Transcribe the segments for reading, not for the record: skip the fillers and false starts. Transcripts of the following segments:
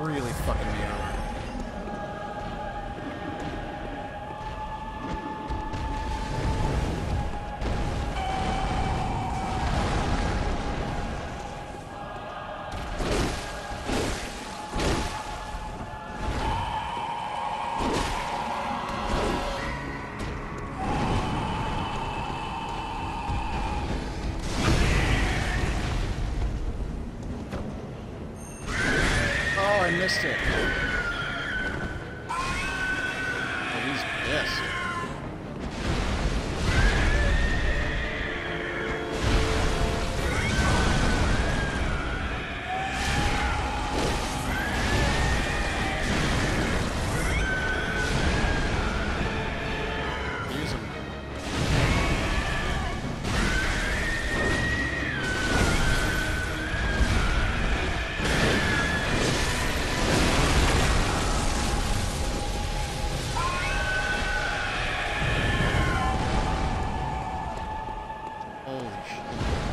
really fucking me over. I missed it. Oh, he's pissed. Use him. Holy shit.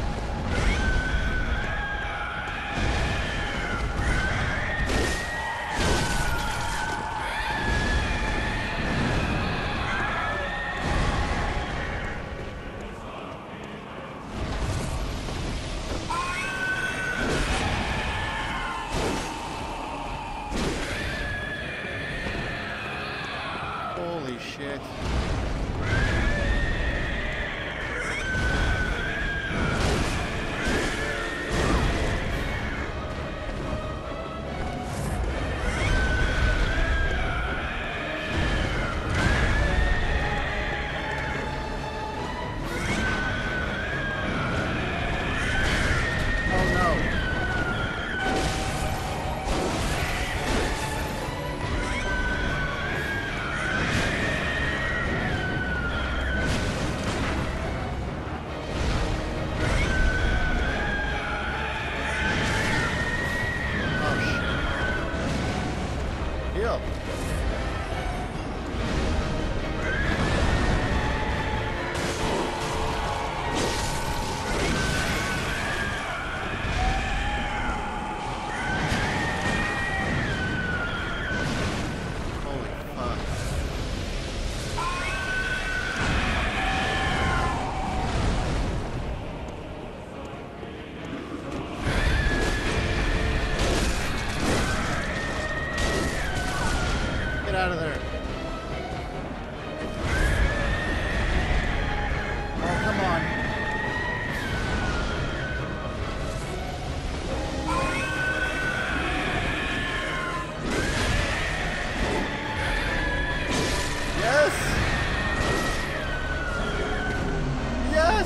Holy shit. Heal. Holy fuck. Get out of there. Oh, come on. Yes! Yes!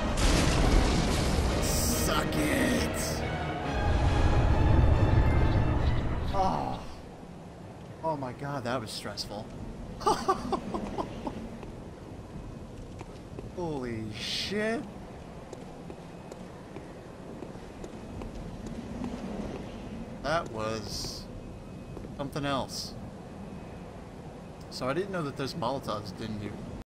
Suck it! Oh. Oh my god, that was stressful. Holy shit. That was something else. So I didn't know that those Molotovs didn't do